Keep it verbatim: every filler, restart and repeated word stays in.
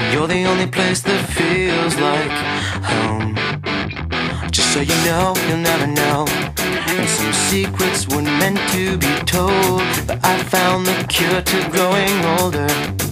You're the only place that feels like home. Just so you know, you'll never know. And some secrets weren't meant to be told, but I found the cure to growing older.